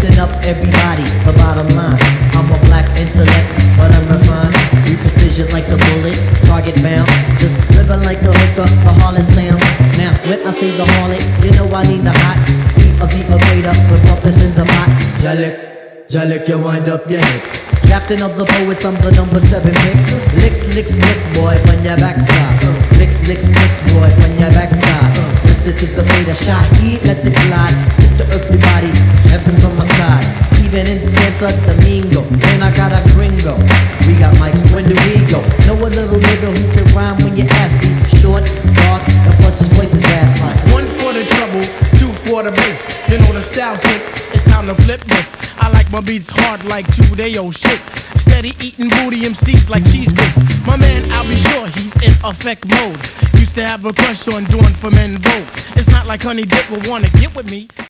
Listen up everybody, the bottom line, I'm a black intellect, but I'm refined. Be precision like the bullet, target bound. Just living like a hooker, the harlot sounds. Now when I say the harlot, you know I need the hot be a greater, with brothers in the pot. Jalik, you wind up your neck. Drafting of the poets, I'm the number 7 pick. Licks, boy, when your backside. Licks, boy, when your backside. Listen to the fate of Shaheed, let's it glide. Tip to everybody, heaven's on my side. Even in Santa Domingo, and I got a gringo. We got mics, when do we go? Know a little nigga who can rhyme when you ask me. Short, dark, and plus his voice is fast like. One for the trouble, two for the bass. You know the style trick, it's time to flip this. I like my beats hard like 2-day-old shit. Steady eating booty MCs like cheesecakes. My man, I'll be sure he's in effect mode. Used to have a crush on doing for men vote. It's not like Honey Dip will wanna get with me.